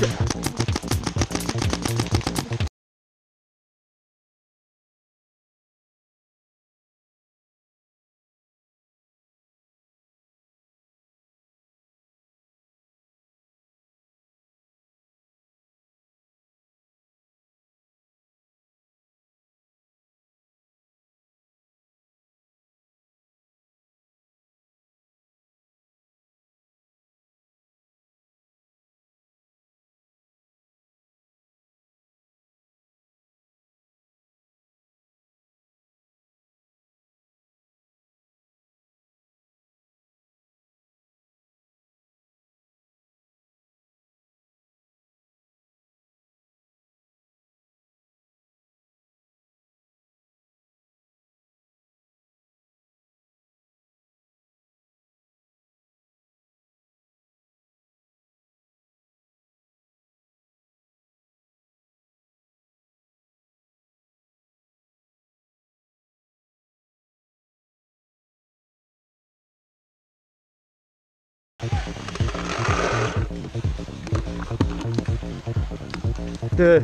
Good.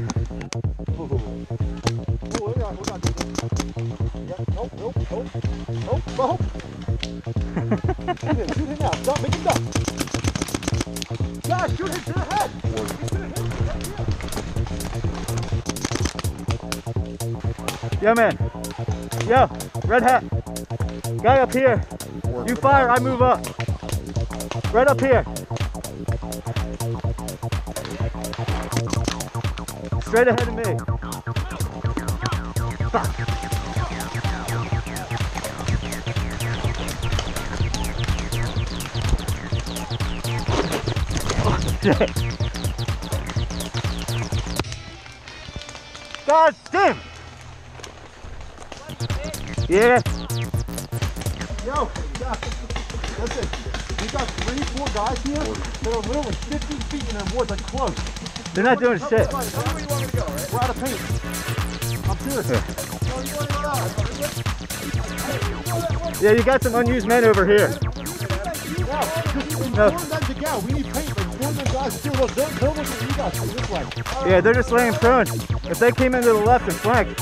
Nope. Shoot him now. Stop, make him duck. Josh, shoot him to the head. Yo, man. Yo, red hat. Guy up here. You fire, I move up. Right up here. Straight ahead of me. Fuck. Oh, shit. God damn. Yeah. Yo, listen. We got 3-4 guys here that are literally 50 feet and their boards like close. They're not doing shit. We're out of paint. I'm serious. Yeah, you got some unused men over here. No. We need paint. Like, one of them guys too. Look, they're looking at you guys this way. Yeah, they're just laying prone. If they came into the left and flanked.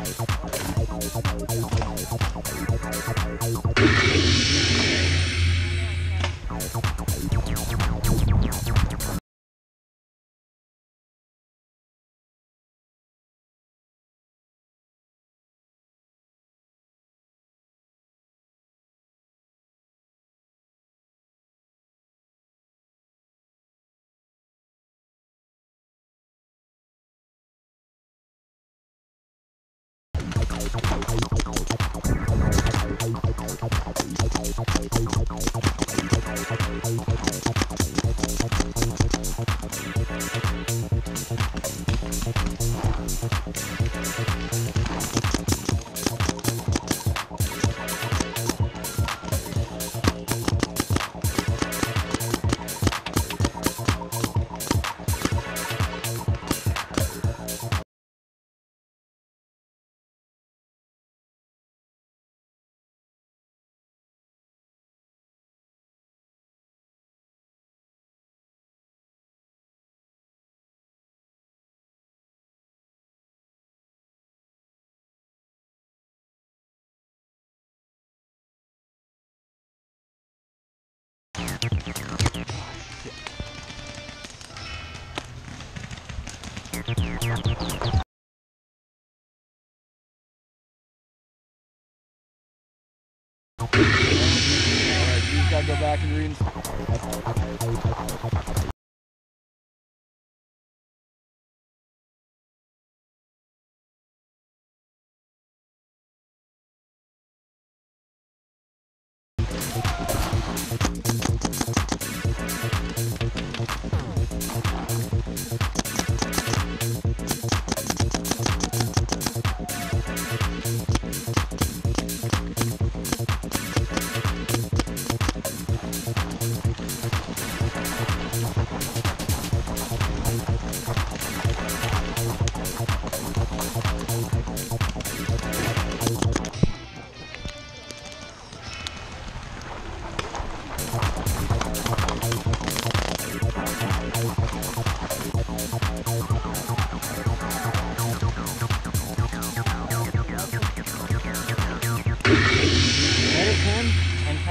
You gotta go back and read.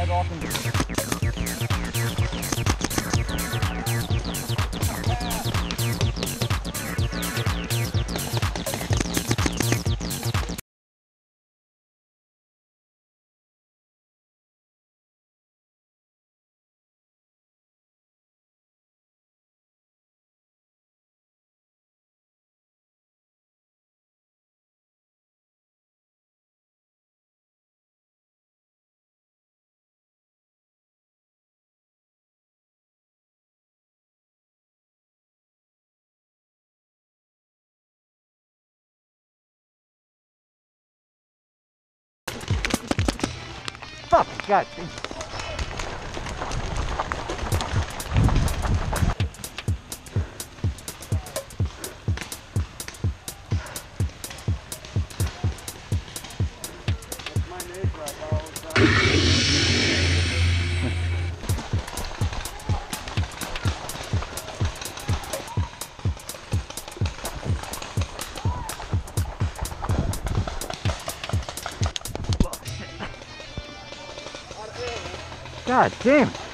drive off and fuck, God. God damn it.